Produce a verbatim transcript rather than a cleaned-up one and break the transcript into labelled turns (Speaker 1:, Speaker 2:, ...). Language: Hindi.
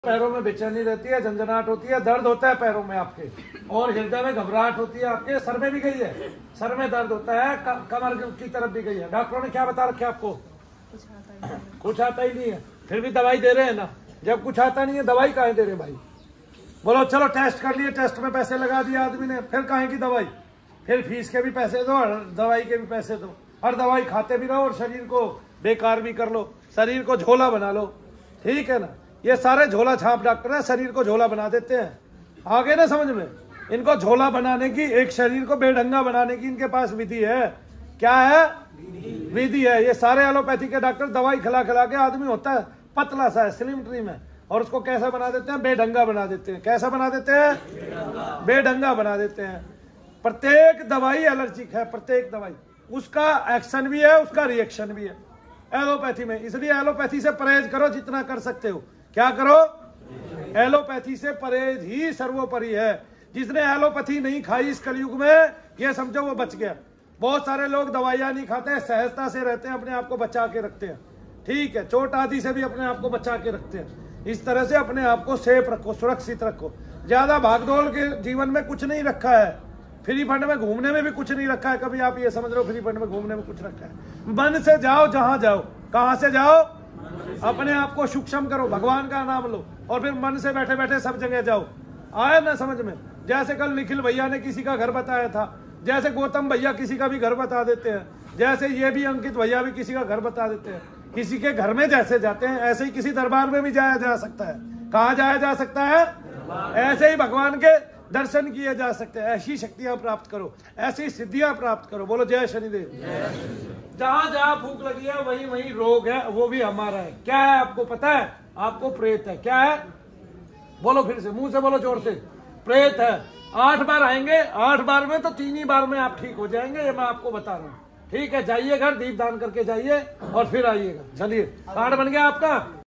Speaker 1: पैरों में बेचैनी रहती है, झंझनाहट होती है, दर्द होता है पैरों में आपके, और हृदय में घबराहट होती है आपके, सर में भी गई है, सर में दर्द होता है, कमर की तरफ भी गई है। डॉक्टरों ने क्या बता रखा है आपको? कुछ आता ही नहीं है, फिर भी दवाई दे रहे हैं ना। जब कुछ आता नहीं है दवाई काहे दे रहे भाई? बोलो चलो टेस्ट कर लिए, टेस्ट में पैसे लगा दिए आदमी ने, फिर काहे की दवाई? फिर फीस के भी पैसे दो और दवाई के भी पैसे दो, हर दवाई खाते भी रहो और शरीर को बेकार भी कर लो, शरीर को झोला बना लो। ठीक है ना, ये सारे झोला छाप डॉक्टर है, शरीर को झोला बना देते हैं। आगे ना समझ में, इनको झोला बनाने की, एक शरीर को बेढंगा बनाने की इनके पास विधि है। क्या है? विधि है। ये सारे एलोपैथी के डॉक्टर दवाई खिला खिला के आदमी होता है पतला सा है, स्लिम ट्रिम है, और उसको कैसा बना देते हैं? बेढंगा बना देते हैं। कैसा बना देते हैं? बेढंगा बना देते हैं। प्रत्येक दवाई एलर्जिक है, प्रत्येक दवाई, उसका एक्शन भी है, उसका रिएक्शन भी है एलोपैथी में। इसलिए एलोपैथी से परहेज करो जितना कर सकते हो। क्या करो? एलोपैथी से परहेज ही सर्वोपरि है। जिसने एलोपैथी नहीं खाई इस कलयुग में, ये समझो वो बच गया। बहुत सारे लोग दवाइयां नहीं खाते, सहजता से रहते हैं, अपने आप को बचा के रखते हैं। ठीक है, चोट आदि से भी अपने आप को बचा के रखते हैं। इस तरह से अपने आप को सेफ रखो, सुरक्षित रखो। ज्यादा भागदौड़ के जीवन में कुछ नहीं रखा है, फ्री फंड में घूमने में भी कुछ नहीं रखा है। कभी आप ये समझ लो फ्री फंड में घूमने में कुछ रखा है? मन से जाओ, जहां जाओ। कहां से जाओ? अपने आप को सूक्ष्म करो, भगवान का नाम लो, और फिर मन से बैठे बैठे सब जगह जाओ। आया ना समझ में? जैसे कल निखिल भैया ने किसी का घर बताया था, जैसे गौतम भैया किसी का भी घर बता देते हैं, जैसे ये भी अंकित भैया भी किसी का घर बता देते हैं। किसी के घर में जैसे जाते हैं ऐसे ही किसी दरबार में भी जाया जा सकता है। कहाँ जाया जा सकता है? ऐसे ही भगवान के दर्शन किए जा सकते हैं। ऐसी शक्तियां प्राप्त करो, ऐसी सिद्धियां प्राप्त करो। बोलो जय शनिदेव। जहां जहां भूख लगी है वहीं वहीं रोग है, वो भी हमारा है। क्या है आपको पता है? आपको प्रेत है। क्या है? बोलो फिर से, मुंह से बोलो जोर से। प्रेत है। आठ बार आएंगे, आठ बार में तो तीन ही बार में आप ठीक हो जाएंगे, ये मैं आपको बता रहा हूँ। ठीक है, जाइए घर, दीप दान करके जाइए और फिर आइएगा। चलिए, कार्ड बन गया आपका।